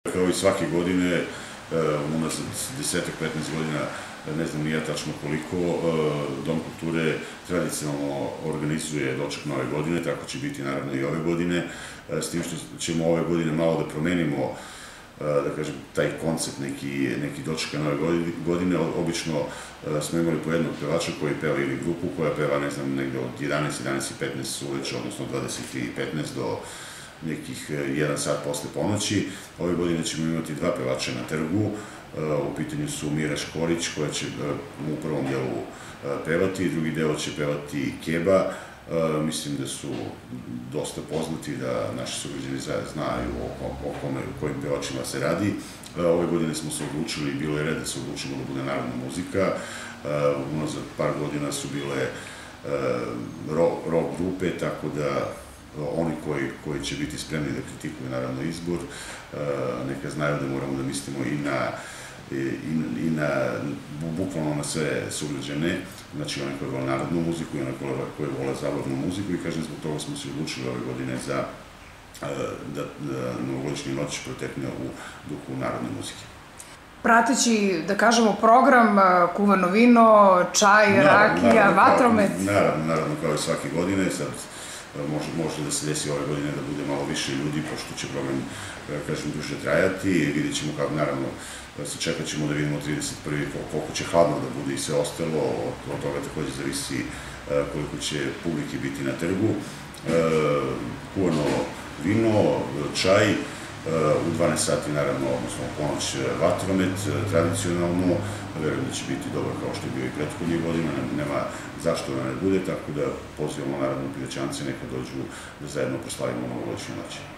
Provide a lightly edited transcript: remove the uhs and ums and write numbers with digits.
Kao i svake godine, unazad 10-15 godina, ne znam ni ja tačno koliko, Dom kulture tradicionalno organizuje doček nove godine, tako će biti naravno i ove godine, s tim što ćemo ove godine malo da promenimo, da kažem, taj koncept neki dočeka nove godine. Obično smo imali po jednog pevača koji peva ili grupu koja peva, ne znam, negde od 11:15 uveče, odnosno 20:15 do nekih 1 sat posle ponoći. Ove godine ćemo imati 2 pevača na trgu. U pitanju su Mira Škorić, koja će u prvom delu pevati, drugi deo će pevati Keba. Mislim da su dosta poznati, da naši sugrađani znaju o kojim pevačima se radi. Ove godine smo se odlučili, bilo je red da se odlučimo da bude narodna muzika. Unazad par godina su bile rock grupe, tako da oni koji će biti spremni da kritikuju naravno izbor, neka znaju da moramo da mislimo bukvalno na sve sugrađane, znači one koji vole narodnu muziku i one koji vole zabavnu muziku, i kažem, zbog toga smo se odlučili ove godine da novogodišnja noć protekne u duhu narodne muzike. Prateći, da kažemo, program, kuvano vino, čaj, rakija, vatromet. Naravno, kao i svake godine. Sad može da se desi ove godine da bude malo više ljudi, pošto će program, kažem, duže trajati. Vidjet ćemo kako, naravno, čekat ćemo da vidimo 31. koliko će hladno da bude i sve ostalo. Od toga takođe zavisi koliko će publike biti na trgu. Kuvano vino, čaj, u 12 sati, naravno, odnosno u ponoć vatromet, tradicionalno. Verujem da će biti dobro kao što je bio i prethodnih godina, nema zašto da ne bude, tako da pozivamo naravno Pilećance neka dođu da zajedno proslavimo novogodišnju noć.